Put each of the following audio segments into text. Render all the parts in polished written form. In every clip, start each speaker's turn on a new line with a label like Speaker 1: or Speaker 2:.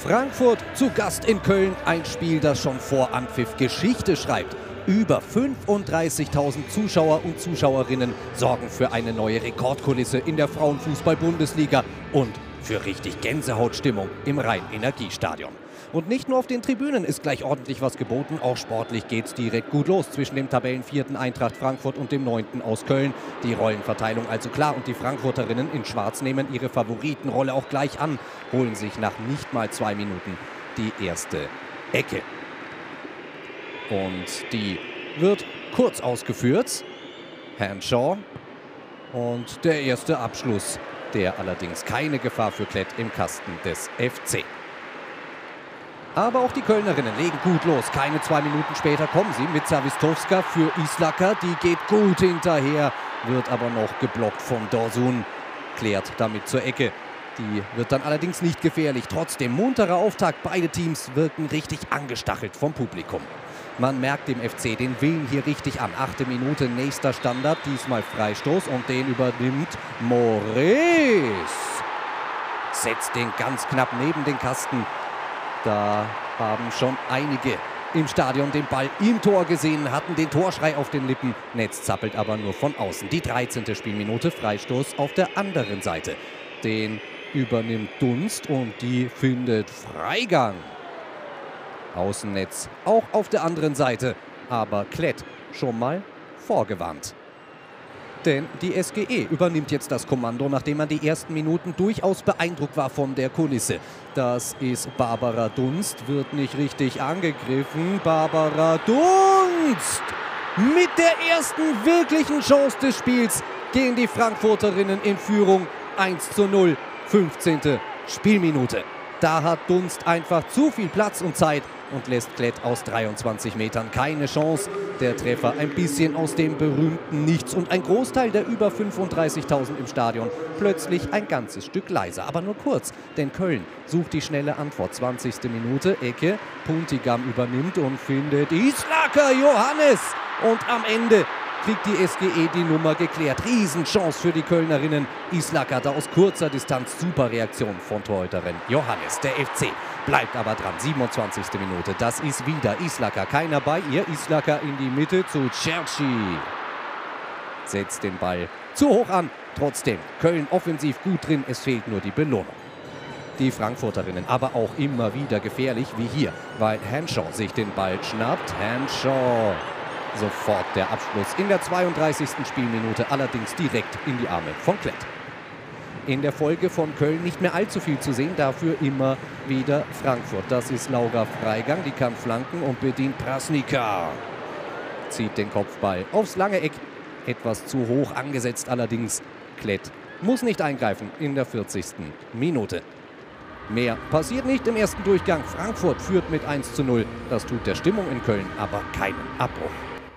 Speaker 1: Frankfurt zu Gast in Köln, ein Spiel, das schon vor Anpfiff Geschichte schreibt. Über 35.000 Zuschauer und Zuschauerinnen sorgen für eine neue Rekordkulisse in der Frauenfußball-Bundesliga und für richtig Gänsehautstimmung im Rhein-Energiestadion. Und nicht nur auf den Tribünen ist gleich ordentlich was geboten, auch sportlich geht's direkt gut los zwischen dem Tabellenvierten Eintracht Frankfurt und dem 9. aus Köln. Die Rollenverteilung also klar und die Frankfurterinnen in Schwarz nehmen ihre Favoritenrolle auch gleich an, holen sich nach nicht mal 2 Minuten die erste Ecke. Und die wird kurz ausgeführt. Henshaw und der erste Abschluss, der allerdings keine Gefahr für Klett im Kasten des FC. Aber auch die Kölnerinnen legen gut los. Keine 2 Minuten später kommen sie mit Zawistowska für Islacker. Die geht gut hinterher, wird aber noch geblockt von Dorsun. Klärt damit zur Ecke. Die wird dann allerdings nicht gefährlich. Trotzdem munterer Auftakt. Beide Teams wirken richtig angestachelt vom Publikum. Man merkt dem FC den Willen hier richtig an. 8. Minute, nächster Standard. Diesmal Freistoß und den übernimmt Moraes. Setzt den ganz knapp neben den Kasten. Da haben schon einige im Stadion den Ball im Tor gesehen, hatten den Torschrei auf den Lippen. Netz zappelt aber nur von außen. Die 13. Spielminute, Freistoß auf der anderen Seite. Den übernimmt Dunst und die findet Freigang. Außennetz auch auf der anderen Seite, aber Klett schon mal vorgewarnt. Denn die SGE übernimmt jetzt das Kommando, nachdem man die ersten Minuten durchaus beeindruckt war von der Kulisse. Das ist Barbara Dunst, wird nicht richtig angegriffen. Barbara Dunst! Mit der ersten wirklichen Chance des Spiels gehen die Frankfurterinnen in Führung. 1:0, 15. Spielminute. Da hat Dunst einfach zu viel Platz und Zeit und lässt Klett aus 23 Metern keine Chance. Der Treffer ein bisschen aus dem berühmten Nichts und ein Großteil der über 35.000 im Stadion plötzlich ein ganzes Stück leiser. Aber nur kurz, denn Köln sucht die schnelle Antwort. 20. Minute, Ecke, Puntigam übernimmt und findet Islacker Johannes. Und am Ende kriegt die SGE die Nummer geklärt. Riesenchance für die Kölnerinnen. Islacker da aus kurzer Distanz. Super Reaktion von Torhüterin Johannes. Der FC bleibt aber dran. 27. Minute. Das ist wieder Islacker. Keiner bei ihr. Islacker in die Mitte zu Cerci. Setzt den Ball zu hoch an. Trotzdem Köln offensiv gut drin. Es fehlt nur die Belohnung. Die Frankfurterinnen aber auch immer wieder gefährlich wie hier, weil Henshaw sich den Ball schnappt. Henshaw. Sofort der Abschluss in der 32. Spielminute, allerdings direkt in die Arme von Klett. In der Folge von Köln nicht mehr allzu viel zu sehen, dafür immer wieder Frankfurt. Das ist Laura Freigang, die kann flanken und bedient Prasnica. Zieht den Kopfball aufs lange Eck, etwas zu hoch angesetzt allerdings. Klett muss nicht eingreifen in der 40. Minute. Mehr passiert nicht im ersten Durchgang. Frankfurt führt mit 1:0. Das tut der Stimmung in Köln aber keinen Abbruch.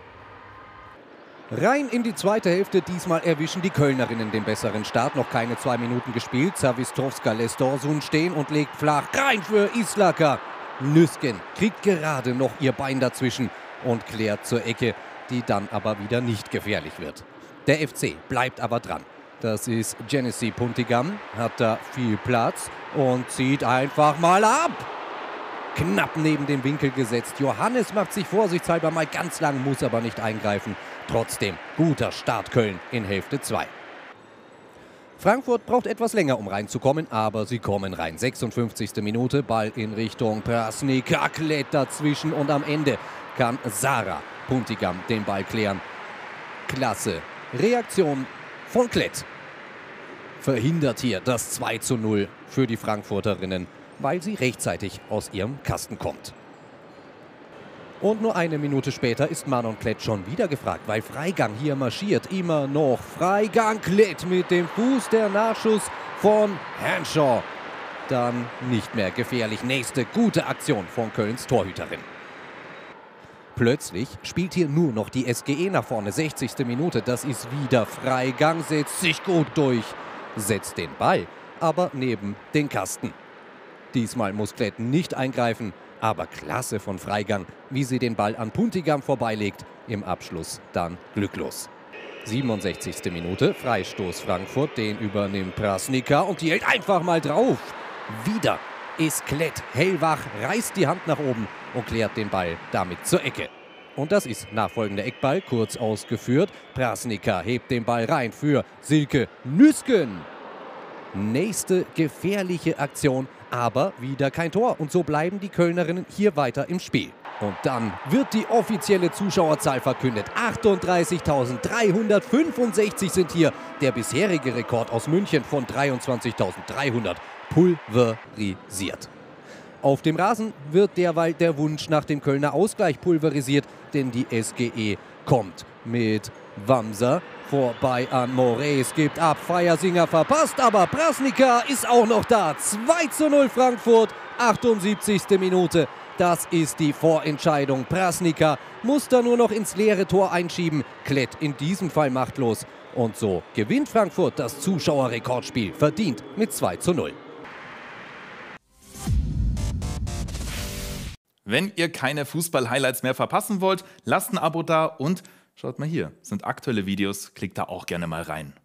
Speaker 1: Rein in die zweite Hälfte, diesmal erwischen die Kölnerinnen den besseren Start. Noch keine 2 Minuten gespielt. Zawistowska lässt Dorsun stehen und legt flach rein für Islacker. Nüsken kriegt gerade noch ihr Bein dazwischen und klärt zur Ecke, die dann aber wieder nicht gefährlich wird. Der FC bleibt aber dran. Das ist Genesee Puntigam, hat da viel Platz und zieht einfach mal ab. Knapp neben dem Winkel gesetzt. Johannes macht sich vorsichtshalber mal ganz lang, muss aber nicht eingreifen. Trotzdem guter Start Köln in Hälfte 2. Frankfurt braucht etwas länger, um reinzukommen, aber sie kommen rein. 56. Minute, Ball in Richtung Prasnica, Klett dazwischen und am Ende kann Sarah Puntigam den Ball klären. Klasse Reaktion von Klett. Verhindert hier das 2:0 für die Frankfurterinnen, weil sie rechtzeitig aus ihrem Kasten kommt. Und nur eine Minute später ist Manon Klett schon wieder gefragt, weil Freigang hier marschiert. Immer noch Freigang, Klett mit dem Fuß, der Nachschuss von Henshaw. Dann nicht mehr gefährlich. Nächste gute Aktion von Kölns Torhüterin. Plötzlich spielt hier nur noch die SGE nach vorne. 60. Minute, das ist wieder Freigang, setzt sich gut durch. Setzt den Ball, aber neben den Kasten. Diesmal muss Klett nicht eingreifen, aber klasse von Freigang, wie sie den Ball an Puntigam vorbeilegt. Im Abschluss dann glücklos. 67. Minute, Freistoß Frankfurt, den übernimmt Prasnica und die hält einfach mal drauf. Wieder ist Klett hellwach, reißt die Hand nach oben und klärt den Ball damit zur Ecke. Und das ist nachfolgender Eckball, kurz ausgeführt. Prasnica hebt den Ball rein für Silke Nüsken. Nächste gefährliche Aktion, aber wieder kein Tor. Und so bleiben die Kölnerinnen hier weiter im Spiel. Und dann wird die offizielle Zuschauerzahl verkündet. 38.365 sind hier. Der bisherige Rekord aus München von 23.300 pulverisiert. Auf dem Rasen wird derweil der Wunsch nach dem Kölner Ausgleich pulverisiert, denn die SGE kommt mit Wamser vorbei an Moraes, gibt ab, Feiersinger verpasst, aber Prasnica ist auch noch da. 2:0 Frankfurt, 78. Minute. Das ist die Vorentscheidung. Prasnica muss da nur noch ins leere Tor einschieben. Klett in diesem Fall machtlos. Und so gewinnt Frankfurt das Zuschauerrekordspiel verdient mit 2:0.
Speaker 2: Wenn ihr keine Fußball-Highlights mehr verpassen wollt, lasst ein Abo da und schaut mal hier, sind aktuelle Videos, klickt da auch gerne mal rein.